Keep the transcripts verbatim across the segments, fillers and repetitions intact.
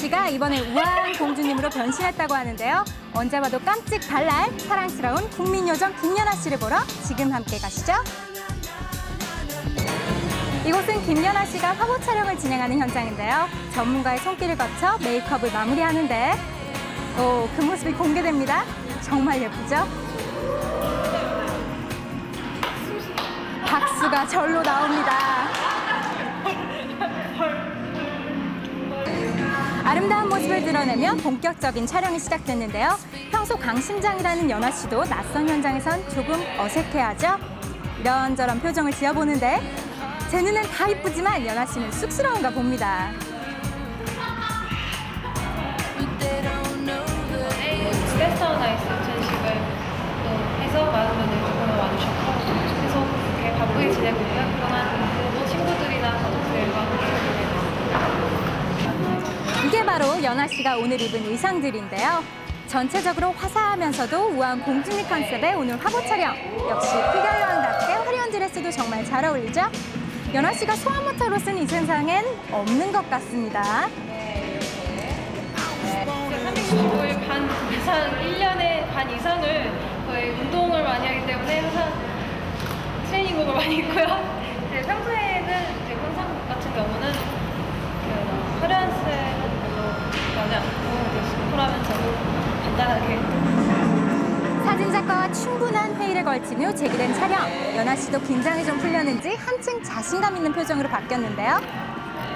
씨가 이번에 우아한 공주님으로 변신했다고 하는데요. 언제 봐도 깜찍 발랄, 사랑스러운 국민요정 김연아 씨를 보러 지금 함께 가시죠. 이곳은 김연아 씨가 화보 촬영을 진행하는 현장인데요. 전문가의 손길을 거쳐 메이크업을 마무리하는데 오, 그 모습이 공개됩니다. 정말 예쁘죠? 박수가 절로 나옵니다. 아름다운 모습을 드러내며 본격적인 촬영이 시작됐는데요. 평소 강심장이라는 연아 씨도 낯선 현장에선 조금 어색해하죠. 이런저런 표정을 지어보는데 제 눈엔 다 이쁘지만 연아 씨는 쑥스러운가 봅니다. 스페셜 나이스 전식을 또 해서 많은 분들이 조금 와주셨고 계속 이렇게 바쁘게 지내고 있고요. 그동안 뭐 친구들이나 가족들과 함께 이게 바로 연아 씨가 오늘 입은 의상들인데요. 전체적으로 화사하면서도 우아한 공주님 컨셉의 오늘 화보 촬영. 역시 피겨여왕답게 화려한 드레스도 정말 잘 어울리죠? 연아 씨가 소환 모터로 쓴 이 세상엔 없는 것 같습니다. 삼백육십오 일 반 이상, 일 년에 반 이상을 거의 운동을 많이 하기 때문에 항상 트레이닝복을 많이 입고요. 네, 평소에는 이제 컨상 같은 경우는 그 화려한 스타일은 별로 나지 않고 심플하면서도 간단하게. 사진작가와 충분한 회의를 걸친 후 제기된 촬영. 연아 씨도 긴장이 좀 풀렸는지 한층 자신감 있는 표정으로 바뀌었는데요.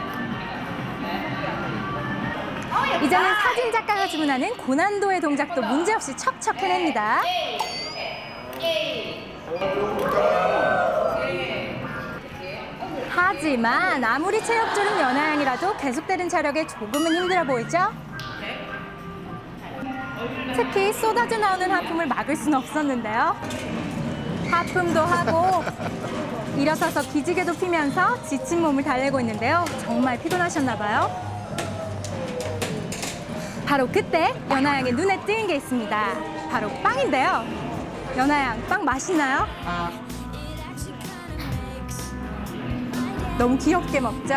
이제는 사진작가가 주문하는 고난도의 동작도 문제없이 척척 해냅니다. 하지만 아무리 체력 좋은 연아 양이라도 계속되는 촬영에 조금은 힘들어 보이죠? 특히 쏟아져 나오는 하품을 막을 수는 없었는데요. 하품도 하고 일어서서 기지개도 피면서 지친 몸을 달래고 있는데요. 정말 피곤하셨나 봐요. 바로 그때 연아 양의 눈에 띄는 게 있습니다. 바로 빵인데요. 연아 양, 빵 맛있나요? 너무 귀엽게 먹죠?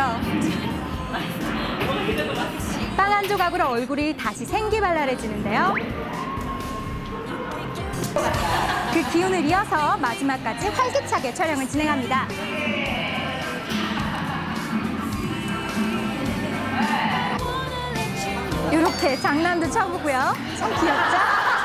빵 한 조각으로 얼굴이 다시 생기발랄해지는데요. 그 기운을 이어서 마지막까지 활기차게 촬영을 진행합니다. 이렇게 장난도 쳐보고요. 참 귀엽죠?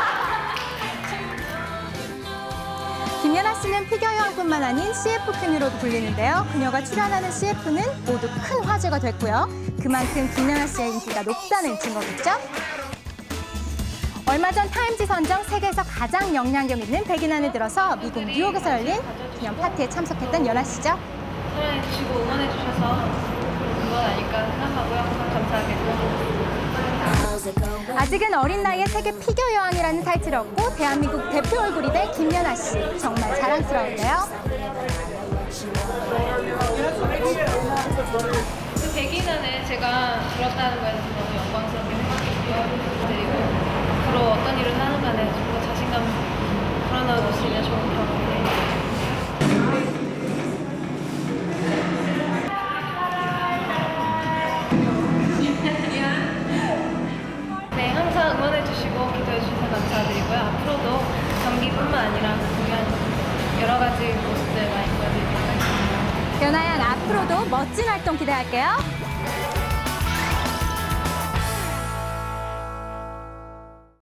김연아 씨는 피겨여왕뿐만 아닌 씨에프 퀸으로도 불리는데요. 그녀가 출연하는 씨에프는 모두 큰 화제가 됐고요. 그만큼 김연아 씨의 인기가 높다는 증거겠죠? 얼마 전 타임지 선정 세계에서 가장 영향력 있는 백인 안에 들어서 미국 뉴욕에서 열린 기념 파티에 참석했던 연아 씨죠. 사랑해주시고 응원해주셔서 그건 아닐까 생각하고요. 항상 감사하게. 아직은 어린 나이에 세계 피겨여왕이라는 타이틀을 얻고 대한민국 대표 얼굴이 된 김연아 씨. 정말 자랑스러운데요. 그 백인 안에 제가 들었다는 거에 대해서 너무 영광스럽게 생각했고요. 그리고 앞으로 어떤 일을 하는 간에 좀 더 자신감 불어넣을 수 있는 좋은 경험이 네, 항상 응원해주시고 기도해주셔서 감사드리고요. 앞으로도 경기뿐만 아니라 공연 여러 가지 모습들 많이 보여드리도록 하겠습니다. 연아 양 앞으로도 멋진 활동 기대할게요.